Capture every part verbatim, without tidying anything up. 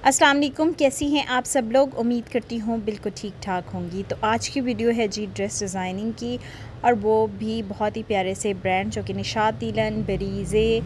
अस्सलाम वालेकुम, कैसी हैं आप सब लोग। उम्मीद करती हूँ बिल्कुल ठीक ठाक होंगी। तो आज की वीडियो है जी ड्रेस डिज़ाइनिंग की, और वो भी बहुत ही प्यारे से ब्रांड जो कि निशात लीलन, बेरीज़े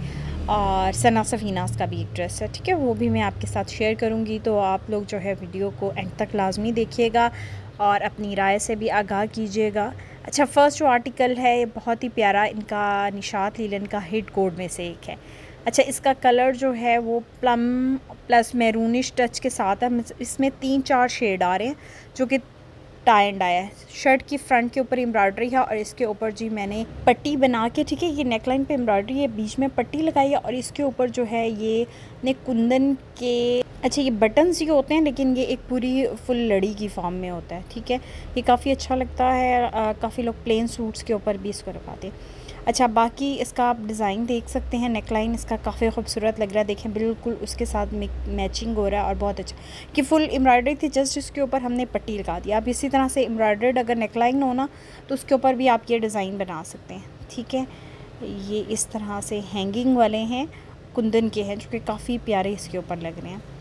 और सना सफ़ीनास का भी एक ड्रेस है। ठीक है, वो भी मैं आपके साथ शेयर करूँगी। तो आप लोग जो है वीडियो को एंड तक लाजमी देखिएगा और अपनी राय से भी आगाह कीजिएगा। अच्छा, फ़र्स्ट जो आर्टिकल है ये बहुत ही प्यारा, इनका निशात लीलन का हिट कोड में से एक है। अच्छा, इसका कलर जो है वो प्लम प्लस मैरूनिश टच के साथ है। इसमें तीन चार शेड आ रहे हैं जो कि टाई एंड डाई है। शर्ट की फ्रंट के ऊपर एम्ब्रॉयडरी है और इसके ऊपर जी मैंने पट्टी बना के, ठीक है, ये नेकलाइन पे एम्ब्रॉयडरी है, बीच में पट्टी लगाई है और इसके ऊपर जो है ये ने कुंदन के, अच्छा ये बटन्स ही होते हैं लेकिन ये एक पूरी फुल लड़ी की फॉर्म में होता है। ठीक है, ये काफ़ी अच्छा लगता है। काफ़ी लोग प्लेन सूट्स के ऊपर भी इसको लगाते हैं। अच्छा, बाकी इसका आप डिज़ाइन देख सकते हैं। नेकलाइन इसका काफ़ी खूबसूरत लग रहा है, देखें बिल्कुल उसके साथ मैचिंग हो रहा है और बहुत अच्छा कि फुल एम्ब्रॉयडरी थी, जस्ट इसके ऊपर हमने पट्टी लगा दी। आप इसी तरह से एम्ब्रॉयडर्ड अगर नेकलाइन हो ना तो उसके ऊपर भी आप ये डिज़ाइन बना सकते हैं। ठीक है, ये इस तरह से हैंगिंग वाले हैं, कुंदन के हैं जो कि काफ़ी प्यारे इसके ऊपर लग रहे हैं।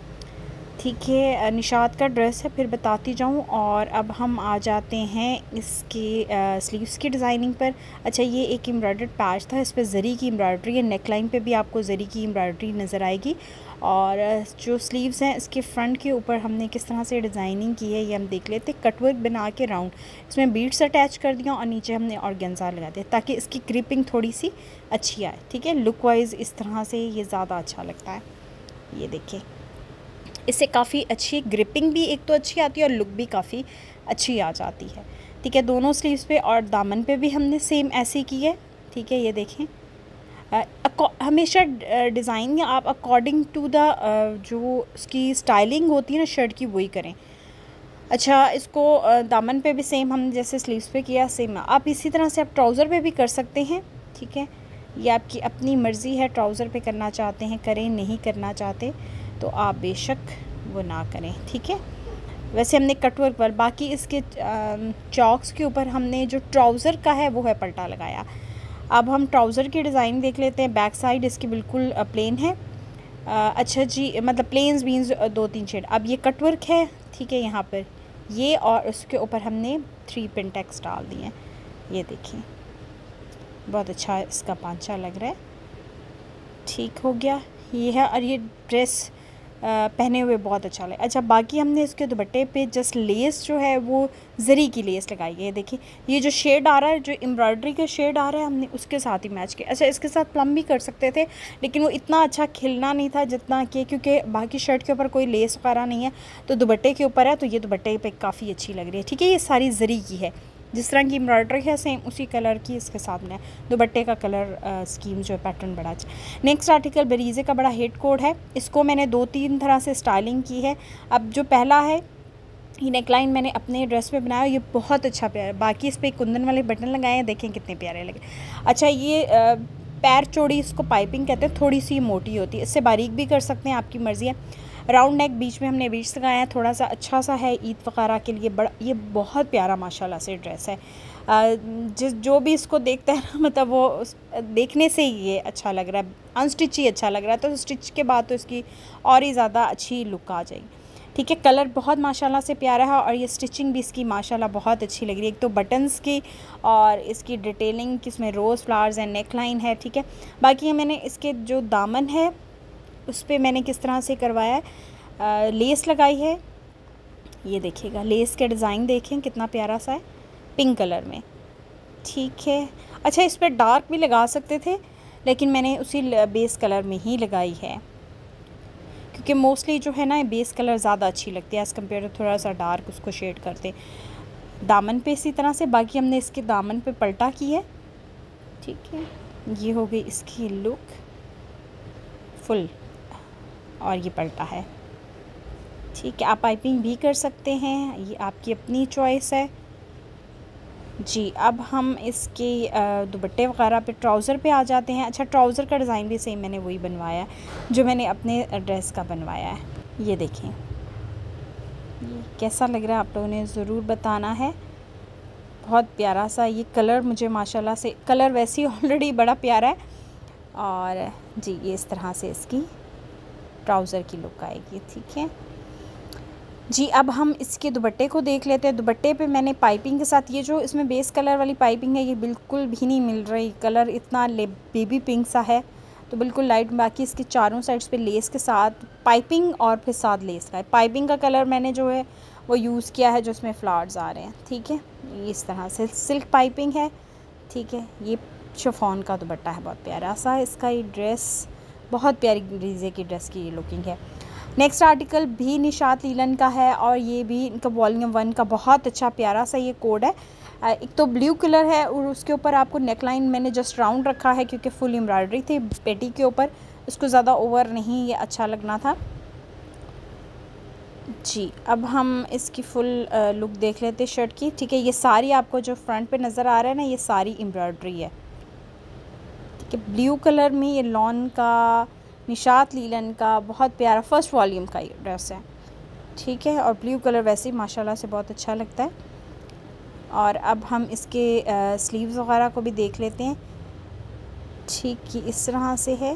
ठीक है, निशात का ड्रेस है, फिर बताती जाऊँ। और अब हम आ जाते हैं इसके स्लीव्स की डिज़ाइनिंग पर। अच्छा, ये एक एम्ब्रॉयडर्ड पैच था, इस पर ज़री की एम्ब्रॉयडरी है। नेकलाइन पे भी आपको ज़री की एम्ब्रॉयडरी नज़र आएगी। और जो स्लीव्स हैं इसके फ्रंट के ऊपर हमने किस तरह से डिज़ाइनिंग की है ये हम देख लेते। कटवर्क बना के राउंड इसमें बीड्स अटैच कर दिया और नीचे हमने ऑर्गेन्जा लगा दिया ताकि इसकी क्रिपिंग थोड़ी सी अच्छी आए। ठीक है, लुक वाइज इस तरह से ये ज़्यादा अच्छा लगता है। ये देखिए, इससे काफ़ी अच्छी ग्रिपिंग भी एक तो अच्छी आती है और लुक भी काफ़ी अच्छी आ जाती है। ठीक है, दोनों स्लीव्स पे और दामन पे भी हमने सेम ऐसे की है। ठीक है, ये देखें, आ, हमेशा डिज़ाइन आप अकॉर्डिंग टू द जो उसकी स्टाइलिंग होती है ना शर्ट की, वही करें। अच्छा, इसको आ, दामन पे भी सेम हम जैसे स्लीव्स पे किया सेम आप इसी तरह से आप ट्राउज़र पे भी कर सकते हैं। ठीक है, ये आपकी अपनी मर्ज़ी है, ट्राउज़र पे करना चाहते हैं करें, नहीं करना चाहते तो आप बेशक वो ना करें। ठीक है, वैसे हमने कटवर्क पर, बाकी इसके चॉक्स के ऊपर हमने जो ट्राउज़र का है वो है पल्टा लगाया। अब हम ट्राउज़र की डिज़ाइन देख लेते हैं। बैक साइड इसकी बिल्कुल प्लेन है। अच्छा जी, मतलब प्लेन्स बीन्स दो तीन शेड। अब ये कटवर्क है, ठीक है, यहाँ पर ये, और उसके ऊपर हमने थ्री पिन टैक्स डाल दिए हैं। ये देखिए, बहुत अच्छा इसका पांचा लग रहा है। ठीक हो गया, ये है। और ये ड्रेस पहने हुए बहुत अच्छा लगे। अच्छा, बाकी हमने इसके दुपट्टे पे जस्ट लेस जो है वो ज़री की लेस लगाई है। देखिए, ये जो शेड आ रहा है, जो एम्ब्रॉयडरी का शेड आ रहा है, हमने उसके साथ ही मैच किया। अच्छा, इसके साथ प्लम भी कर सकते थे लेकिन वो इतना अच्छा खिलना नहीं था जितना कि, क्योंकि बाकी शर्ट के ऊपर कोई लेस वगैरह नहीं है तो दुपट्टे के ऊपर है, तो ये दुपट्टे पे काफ़ी अच्छी लग रही है। ठीक है, ये सारी ज़री की है, जिस तरह की एम्ब्रॉयडरी है सेम उसी कलर की इसके साथ में दुपट्टे का कलर आ, स्कीम जो है पैटर्न बड़ा अच्छा। नेक्स्ट आर्टिकल बेरीज़े का बड़ा हिट कोड है। इसको मैंने दो तीन तरह से स्टाइलिंग की है। अब जो पहला है, ये नेकलाइन मैंने अपने ड्रेस पे बनाया, ये बहुत अच्छा प्यारा। बाकी इस पर कुंदन वाले बटन लगाए हैं, देखें कितने प्यारे लगे। अच्छा, ये आ, पैर चौड़ी, इसको पाइपिंग कहते हैं, थोड़ी सी मोटी होती है, इससे बारीक भी कर सकते हैं, आपकी मर्ज़ी है। राउंड नेक, बीच में हमने बीच लगाया है, थोड़ा सा अच्छा सा है ईद वगैरह के लिए। बड़ा ये बहुत प्यारा माशाल्लाह से ड्रेस है। जिस जो भी इसको देखता है ना, मतलब वो देखने से ही ये अच्छा लग रहा है, अनस्टिच ही अच्छा लग रहा है, तो स्टिच के बाद तो इसकी और ही ज़्यादा अच्छी लुक आ जाएगी। ठीक है, कलर बहुत माशाल्लाह से प्यारा है और ये स्टिचिंग भी इसकी माशाल्लाह बहुत अच्छी लग रही है। एक तो बटन्स की और इसकी डिटेलिंग, इसमें रोज़ फ्लावर्स एंड नेकलाइन है। ठीक है, बाकी मैंने इसके जो दामन है उस पर मैंने किस तरह से करवाया है, आ, लेस लगाई है। ये देखिएगा, लेस के डिज़ाइन देखें कितना प्यारा सा है, पिंक कलर में। ठीक है, अच्छा, इस पर डार्क भी लगा सकते थे लेकिन मैंने उसी बेस कलर में ही लगाई है, क्योंकि मोस्टली जो है ना बेस कलर ज़्यादा अच्छी लगती है एज़ कम्पेयर टू थोड़ा सा डार्क उसको शेड करते। दामन पे इसी तरह से, बाकी हमने इसके दामन पे पलटा की है। ठीक है, ये हो गई इसकी लुक फुल और ये पलटा है। ठीक है, आप पाइपिंग भी कर सकते हैं, ये आपकी अपनी चॉइस है जी। अब हम इसके दुपट्टे वगैरह पे, ट्राउज़र पे आ जाते हैं। अच्छा, ट्राउज़र का डिज़ाइन भी सेम मैंने वही बनवाया है जो मैंने अपने ड्रेस का बनवाया है। ये देखें, ये कैसा लग रहा है आप लोगों ने ज़रूर बताना है। बहुत प्यारा सा ये कलर, मुझे माशाल्लाह से कलर वैसे ही ऑलरेडी बड़ा प्यारा है। और जी, ये इस तरह से इसकी ट्राउज़र की लुक आएगी। ठीक है जी, अब हम इसके दुपट्टे को देख लेते हैं। दुपट्टे पे मैंने पाइपिंग के साथ, ये जो इसमें बेस कलर वाली पाइपिंग है ये बिल्कुल भी नहीं मिल रही, कलर इतना ले बेबी पिंक सा है तो बिल्कुल लाइट। बाकी इसके चारों साइड्स पे लेस के साथ पाइपिंग और फिर साथ लेस का है। पाइपिंग का कलर मैंने जो है वो यूज़ किया है जो इसमें फ्लावर्स आ रहे हैं। ठीक है, ये इस तरह से सिल्क पाइपिंग है। ठीक है, ये शिफॉन का दुपट्टा है, बहुत प्यारा सा। इसका ये ड्रेस बहुत प्यारी ब्रीजे की ड्रेस की ये लुकिंग है। नेक्स्ट आर्टिकल भी निशात लीलन का है और ये भी इनका वॉल्यूम वन का बहुत अच्छा प्यारा सा ये कोड है। एक तो ब्लू कलर है और उसके ऊपर आपको नेकलाइन मैंने जस्ट राउंड रखा है क्योंकि फुल एम्ब्रॉयडरी थी पेटी के ऊपर, उसको ज़्यादा ओवर नहीं ये अच्छा लगना था जी। अब हम इसकी फुल लुक देख लेते हैं शर्ट की। ठीक है, ये सारी आपको जो फ्रंट पे नज़र आ रहा है ना ये सारी एम्ब्रॉयडरी है। ठीक है, ब्लू कलर में ये लॉन का निशात लीलन का बहुत प्यारा फर्स्ट वॉल्यूम का ये ड्रेस है। ठीक है, और ब्लू कलर वैसे ही माशाल्लाह से बहुत अच्छा लगता है। और अब हम इसके स्लीव्स वगैरह को भी देख लेते हैं। ठीक, ये इस तरह से है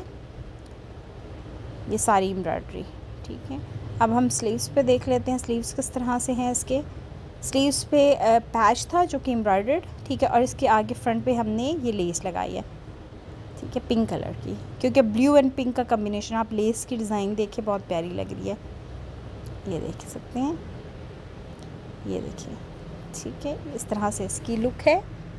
ये सारी एम्ब्रॉयडरी। ठीक है, अब हम स्लीव्स पे देख लेते हैं स्लीव्स किस तरह से हैं। इसके स्लीव्स पे पैच था जो कि एम्ब्रॉयडर्ड। ठीक है, और इसके आगे फ्रंट पे हमने ये लेस लगाई है। ठीक है, पिंक कलर की, क्योंकि ब्लू एंड पिंक का कम्बिनेशन, आप लेस की डिज़ाइन देखिए बहुत प्यारी लग रही है, ये देख सकते हैं, ये देखिए। ठीक है, इस तरह से इसकी लुक है।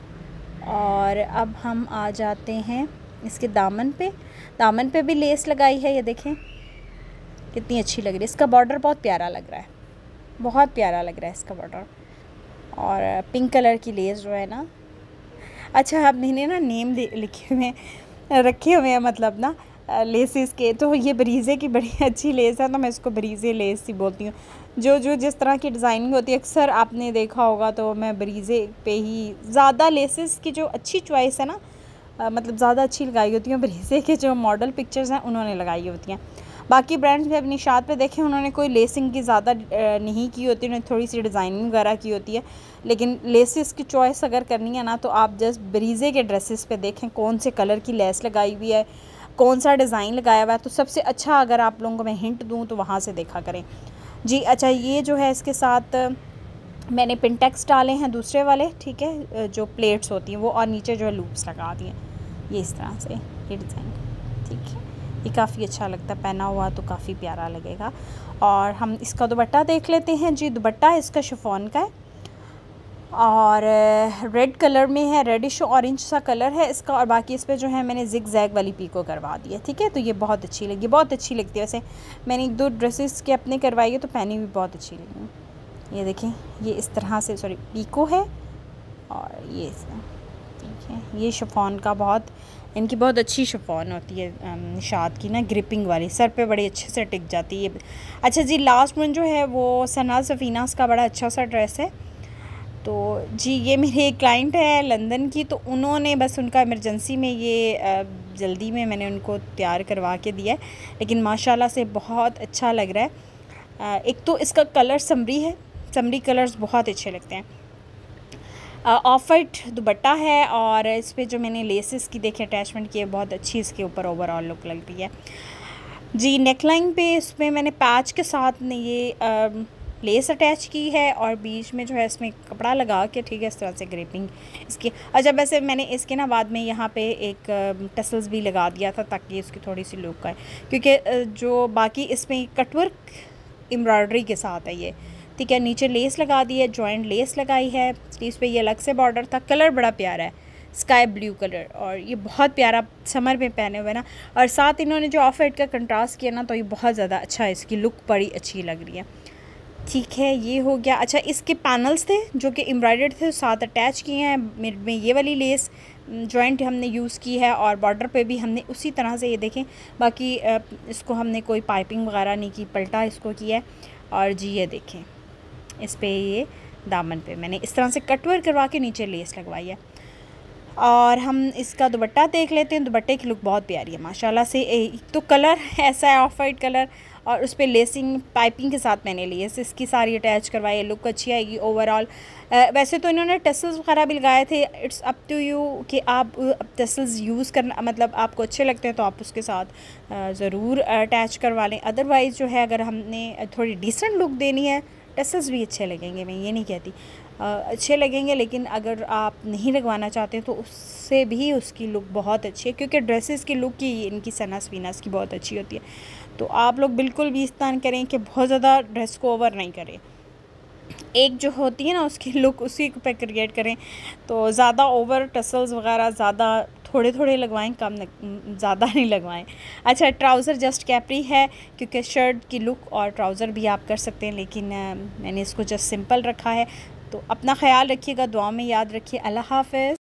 और अब हम आ जाते हैं इसके दामन पे। दामन पे भी लेस लगाई है, ये देखें कितनी अच्छी लग रही है। इसका बॉर्डर बहुत प्यारा लग रहा है, बहुत प्यारा लग रहा है इसका बॉर्डर। और पिंक कलर की लेस जो है ना, अच्छा अब मैंने ना नेम लिखे हुए रखे हुए हैं मतलब ना लेसेस के, तो ये बरीज़े की बड़ी अच्छी लेस है तो मैं इसको बरीज़े लेस ही बोलती हूँ। जो जो जिस तरह की डिज़ाइनिंग होती है अक्सर आपने देखा होगा, तो मैं बरीज़े पे ही ज़्यादा लेसेस की जो अच्छी चॉइस है ना, आ, मतलब ज़्यादा अच्छी लगाई होती हैं बरीज़े के जो मॉडल पिक्चर्स हैं उन्होंने लगाई होती हैं। बाकी ब्रांड्स में अब निशात पे देखें उन्होंने कोई लेसिंग की ज़्यादा नहीं की होती, उन्होंने थोड़ी सी डिज़ाइनिंग वगैरह की होती है। लेकिन लेसेस की चॉइस अगर करनी है ना तो आप जस्ट बरीज़े के ड्रेसेस पे देखें कौन से कलर की लेस लगाई हुई है, कौन सा डिज़ाइन लगाया हुआ है। तो सबसे अच्छा अगर आप लोगों को मैं हिंट दूँ तो वहाँ से देखा करें जी। अच्छा, ये जो है इसके साथ मैंने पिनटेक्स डाले हैं दूसरे वाले। ठीक है, जो प्लेट्स होती हैं वो, और नीचे जो है लूप्स लगा दिए ये इस तरह से ये डिज़ाइन। ठीक है, ये काफ़ी अच्छा लगता है, पहना हुआ तो काफ़ी प्यारा लगेगा। और हम इसका दुपट्टा देख लेते हैं जी। दुपट्टा इसका शिफॉन का है और रेड कलर में है, रेडिश ऑरेंज सा कलर है इसका। और बाकी इस पर जो है मैंने जिग जैग वाली पीको करवा दी है। ठीक है, तो ये बहुत अच्छी लगी, बहुत अच्छी लगती है। वैसे मैंने एक दो ड्रेसेस के अपने करवाई है तो पहनी भी बहुत अच्छी लगी। ये देखें, ये इस तरह से सॉरी पीको है और ये ठीक है, ये शिफॉन का बहुत, इनकी बहुत अच्छी शिफॉन होती है निशात की ना, ग्रिपिंग वाली, सर पे बड़ी अच्छे से टिक जाती है। अच्छा जी, लास्ट वन जो है वो सना सफ़ीनास का बड़ा अच्छा सा ड्रेस है। तो जी ये मेरे एक क्लाइंट है लंदन की, तो उन्होंने बस उनका इमरजेंसी में ये जल्दी में मैंने उनको तैयार करवा के दिया है, लेकिन माशाल्लाह से बहुत अच्छा लग रहा है। एक तो इसका कलर समरी है, समरी कलर्स बहुत अच्छे लगते हैं। ऑफ वाइट दुपट्टा है और इस पर जो मैंने लेसेस की देखे अटैचमेंट की है बहुत अच्छी इसके ऊपर ओवरऑल लुक लग रही है जी। नेकलाइन पे इसमें मैंने पैच के साथ ने ये आ, लेस अटैच की है और बीच में जो है इसमें कपड़ा लगा के, ठीक है, इस तरह से ग्रेपिंग इसकी। अच्छा, वैसे मैंने इसके ना बाद में यहाँ पे एक टसल्स भी लगा दिया था ताकि इसकी थोड़ी सी लुक आए, क्योंकि जो बाकी इसमें कटवर्क एम्ब्रॉयडरी के साथ है ये। ठीक है, नीचे लेस लगा दी है, जॉइंट लेस लगाई है, स्लीव्स पे ये अलग से बॉर्डर था। कलर बड़ा प्यारा है, स्काई ब्लू कलर, और ये बहुत प्यारा समर में पहने हुए ना। और साथ इन्होंने जो ऑफ वाइट का कंट्रास्ट किया ना, तो ये बहुत ज़्यादा अच्छा है, इसकी लुक बड़ी अच्छी लग रही है। ठीक है, ये हो गया। अच्छा, इसके पैनल्स थे जो कि एम्ब्रॉयडर्ड थे, साथ अटैच किए हैं। मिड में ये वाली लेस जॉइंट हमने यूज़ की है और बॉर्डर पे भी हमने उसी तरह से, ये देखें, बाकी इसको हमने कोई पाइपिंग वगैरह नहीं की, पलटा इसको किया है। और जी ये देखें, इस पे ये दामन पे मैंने इस तरह से कटवर करवा के नीचे लेस लगवाई है। और हम इसका दुपट्टा देख लेते हैं। दुपट्टे की लुक बहुत प्यारी है माशाल्लाह से। एक तो कलर ऐसा है ऑफ वाइट कलर, और उस पर लेसिंग पाइपिंग के साथ मैंने लेस इसकी सारी अटैच करवाई, लुक अच्छी आएगी ओवरऑल। वैसे तो इन्होंने टसल्स वगैरह भी लगाए थे, इट्स अप टू यू कि आप टसल्स यूज़ करना, मतलब आपको अच्छे लगते हैं तो आप उसके साथ ज़रूर अटैच करवा लें। अदरवाइज़ जो है अगर हमने थोड़ी डिसेंट लुक देनी है, टसल्स भी अच्छे लगेंगे, मैं ये नहीं कहती अच्छे लगेंगे, लेकिन अगर आप नहीं लगवाना चाहते तो उससे भी उसकी लुक बहुत अच्छी है, क्योंकि ड्रेसेस की लुक की इनकी सनस वीनस की बहुत अच्छी होती है। तो आप लोग बिल्कुल भी इस तरह करें कि बहुत ज़्यादा ड्रेस को ओवर नहीं करें, एक जो होती है ना उसकी लुक उसी पे क्रिएट करें। तो ज़्यादा ओवर टसल्स वगैरह ज़्यादा थोड़े थोड़े लगवाएं, कम ज़्यादा नहीं लगवाएं। अच्छा, ट्राउज़र जस्ट कैपरी है, क्योंकि शर्ट की लुक और ट्राउज़र भी आप कर सकते हैं, लेकिन मैंने इसको जस्ट सिंपल रखा है। तो अपना ख्याल रखिएगा, दुआ में याद रखिए। अल्लाह हाफ़िज़।